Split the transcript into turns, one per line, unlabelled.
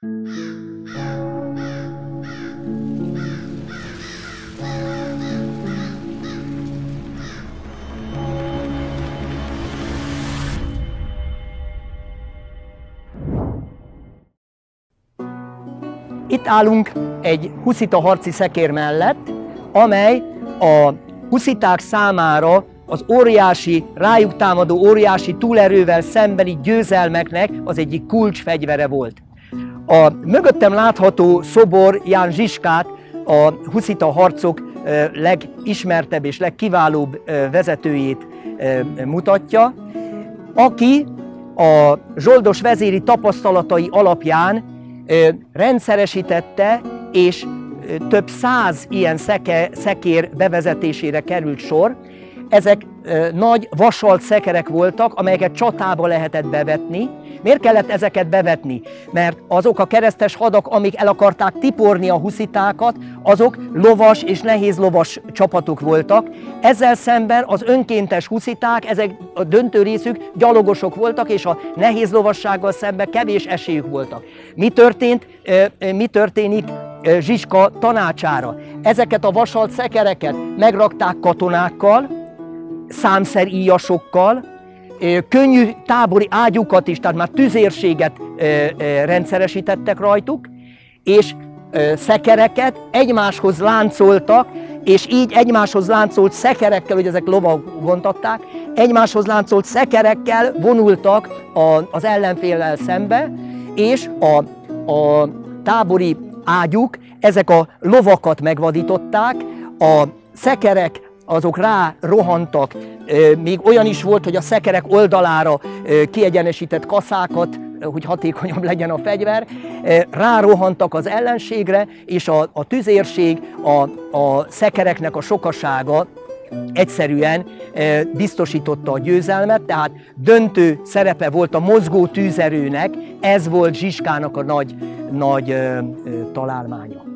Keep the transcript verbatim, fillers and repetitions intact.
Itt állunk egy huszita harci szekér mellett, amely a husziták számára az óriási, rájuk támadó óriási túlerővel szembeni győzelmeknek az egyik kulcsfegyvere volt. A mögöttem látható szobor Ján Zsiskát, a huszita harcok legismertebb és legkiválóbb vezetőjét mutatja, aki a zsoldos vezéri tapasztalatai alapján rendszeresítette, és több száz ilyen szeke, szekér bevezetésére került sor. Ezek nagy vasalt szekerek voltak, amelyeket csatába lehetett bevetni. Miért kellett ezeket bevetni? Mert azok a keresztes hadak, amik el akarták tiporni a huszitákat, azok lovas és nehéz lovas csapatok voltak. Ezzel szemben az önkéntes husziták, ezek a döntő részük gyalogosok voltak, és a nehéz lovassággal szemben kevés esélyük voltak. Mi történt? Mi történik Zsiska tanácsára? Ezeket a vasalt szekereket megrakták katonákkal, számszeríjasokkal, könnyű tábori ágyukat is, tehát már tüzérséget rendszeresítettek rajtuk, és szekereket egymáshoz láncoltak, és így egymáshoz láncolt szekerekkel, hogy ezek lovak vontatták, egymáshoz láncolt szekerekkel vonultak az ellenféllel szembe, és a, a tábori ágyuk, ezek a lovakat megvadították, a szekerek azok rá rohantak, még olyan is volt, hogy a szekerek oldalára kiegyenesített kaszákat, hogy hatékonyabb legyen a fegyver, rárohantak az ellenségre, és a, a tüzérség, a, a szekereknek a sokasága egyszerűen biztosította a győzelmet, tehát döntő szerepe volt a mozgó tűzerőnek, ez volt Zsiskának a nagy, nagy találmánya.